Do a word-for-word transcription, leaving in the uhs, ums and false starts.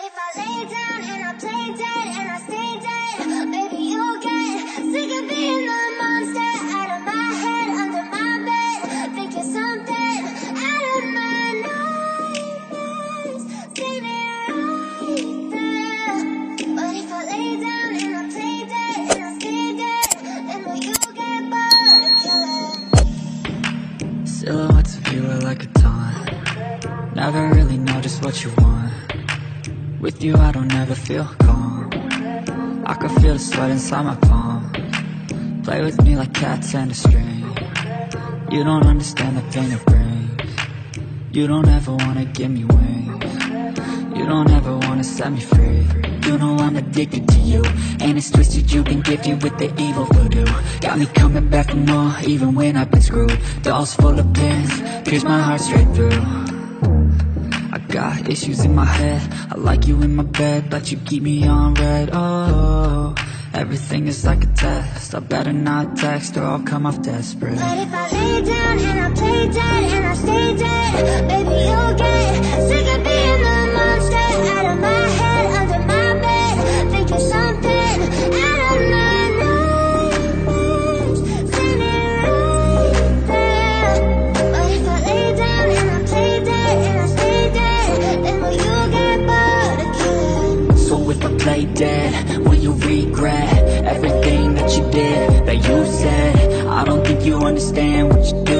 if I lay down and I play dead and I stay dead, baby, you'll get sick of being the monster out of my head, under my bed, thinking something out of my nightmares. See me right there. But if I lay down and I play dead and I stay dead, then will you get bored of killing? Silhouettes of you are like a taunt. Never really know just what you want. With you I don't ever feel calm. I can feel the sweat inside my palm. Play with me like cats and a string. You don't understand the pain it brings. You don't ever wanna give me wings. You don't ever wanna set me free. You know I'm addicted to you, and it's twisted, you've been gifted with the evil voodoo. Got me coming back for more, even when I've been screwed. Dolls full of pins, pierce my heart straight through. I got issues in my head, I like you in my bed, but you keep me on red. Oh, everything is like a test, I better not text or I'll come off desperate. But if I lay down and I play dead and I stay dead, baby, you'll get sick of being the monster out of my head, under my bed, thinking something out of my nightmares. See me right there. But if I lay down and I play dead and I stay dead, then will you get bored of killing? So if I play dead, will you regret everything that you did, that you said? I don't think you understand what you do